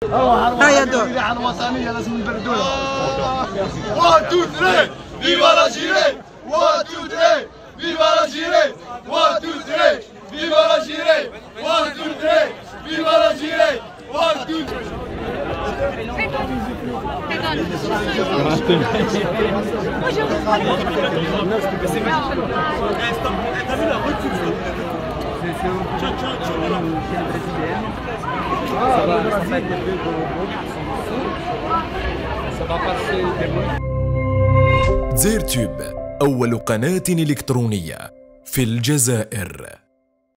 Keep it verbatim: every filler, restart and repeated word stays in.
هيا دور على الوطنيه لازم نبردوها. واحد اثنين ثلاثة فيفا لا جيري. واحد اثنين ثلاثة فيفا لا جيري. واحد اثنين ثلاثة فيفا لا جيري. واحد اثنين ثلاثة فيفا لا جيري. واحد اثنين زيرتيوب أول قناة إلكترونية في الجزائر.